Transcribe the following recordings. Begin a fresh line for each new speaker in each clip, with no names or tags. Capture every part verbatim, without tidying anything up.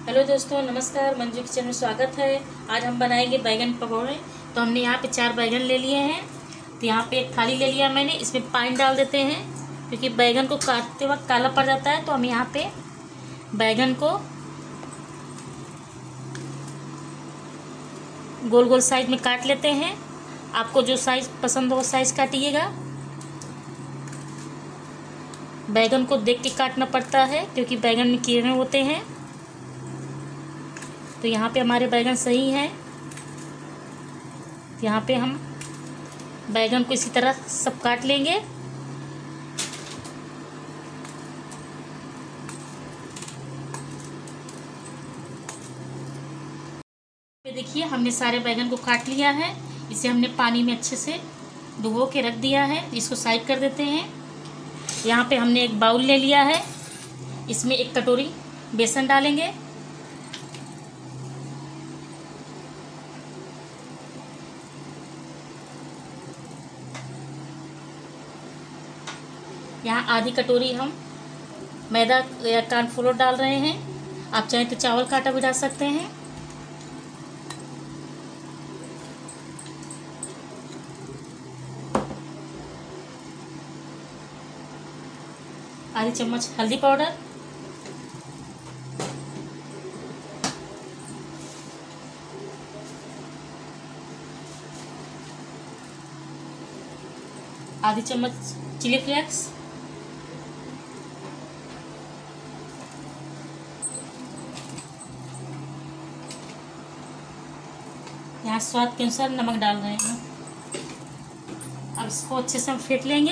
Hello दोस्तों, नमस्कार। Manju kitchen में स्वागत है। आज हम बनाएंगे बैगन पकौड़े। तो हमने यहाँ पे चार बैगन ले लिए हैं। तो यहाँ पे एक थाली ले लिया मैंने, इसमें पानी डाल देते हैं क्योंकि बैगन को काटते वक्त काला पड़ जाता है। तो हम यहाँ पे बैगन को गोल गोल साइज में काट लेते हैं। आपको जो साइज पसंद हो साइज काटिएगा। बैगन को देख के काटना पड़ता है क्योंकि बैगन में कीड़े होते हैं। तो यहाँ पे हमारे बैगन सही हैं। यहाँ पे हम बैगन को इसी तरह सब काट लेंगे। पे देखिए हमने सारे बैगन को काट लिया है। इसे हमने पानी में अच्छे से डुबो के रख दिया है। इसको साइड कर देते हैं। यहाँ पे हमने एक बाउल ले लिया है, इसमें एक कटोरी बेसन डालेंगे। यहाँ आधी कटोरी हम मैदा या कॉर्नफ्लोर डाल रहे हैं। आप चाहें तो चावल का आटा भी डाल सकते हैं। आधी चम्मच हल्दी पाउडर, आधी चम्मच चिली फ्लेक्स, यहाँ स्वाद के अनुसार नमक डाल रहे हैं। अब इसको अच्छे से हम फेंट लेंगे।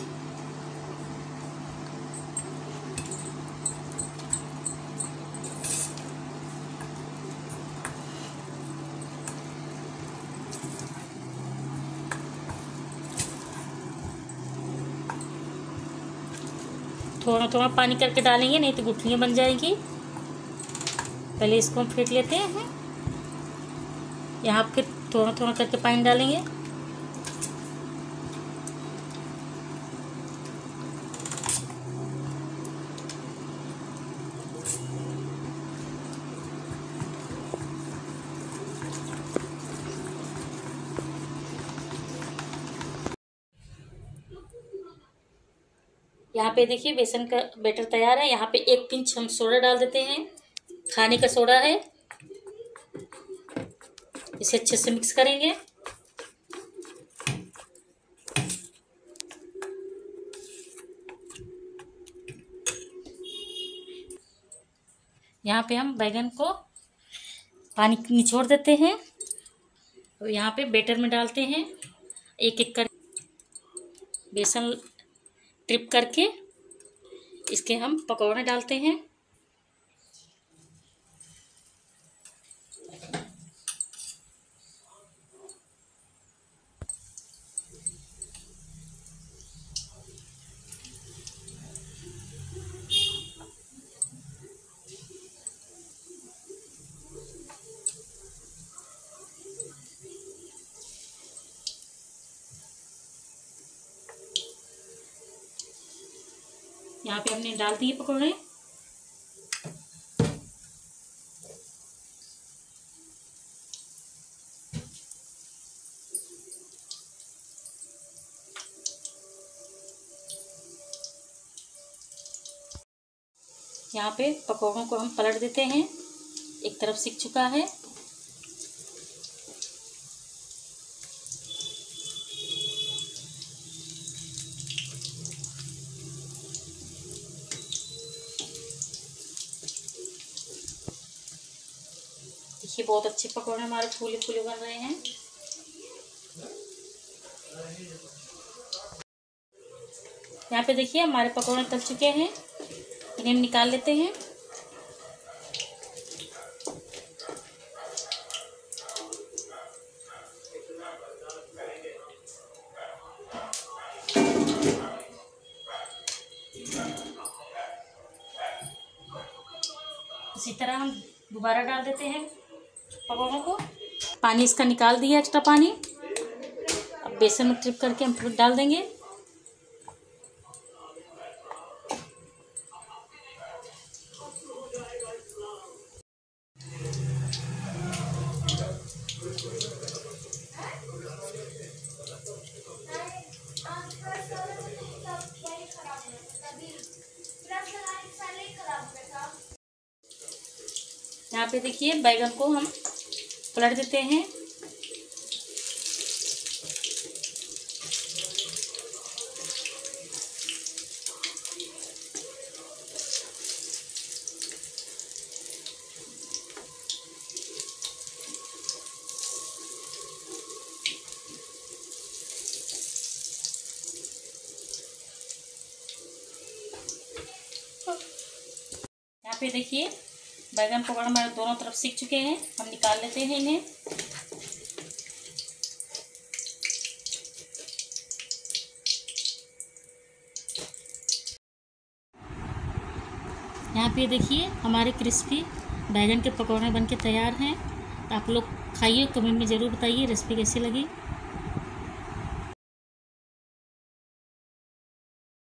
थोड़ा थोड़ा पानी करके डालेंगे, नहीं तो गुठलियाँ बन जाएगी। पहले इसको हम फेंट लेते हैं। यहाँ फिर थोड़ा थोड़ा करके पानी डालेंगे। यहाँ पे देखिए बेसन का बैटर तैयार है। यहाँ पे एक पिंच हम सोडा डाल देते हैं, खाने का सोडा है। इसे अच्छे से मिक्स करेंगे। यहाँ पे हम बैगन को पानी निचोड़ देते हैं और यहाँ पे बैटर में डालते हैं। एक एक कर बेसन ट्रिप करके इसके हम पकौड़े डालते हैं। यहाँ पे हमने डाल दिए पकौड़े। यहाँ पे पकौड़ों को हम पलट देते हैं। एक तरफ सिक चुका है। देखिए बहुत अच्छे पकौड़े हमारे फूले फूले बन रहे हैं। यहाँ पे देखिए हमारे पकौड़े तल चुके हैं। इन्हें हम निकाल लेते हैं। इसी तरह हम दोबारा डाल देते हैं पकौड़ों को। पानी इसका निकाल दिया, एक्स्ट्रा पानी। अब बेसन में ट्रिप करके हम फिर डाल देंगे। यहाँ पे देखिए बैगन को हम पलट देते हैं। यहाँ पे देखिए बैगन पकौड़ा हमारे दोनों तरफ सीख चुके हैं, हम निकाल लेते हैं इन्हें। यहाँ पे देखिए हमारे क्रिस्पी बैगन के पकौड़े बनके तैयार हैं। आप लोग खाइए, कमेंट में ज़रूर बताइए रेसिपी कैसी लगी।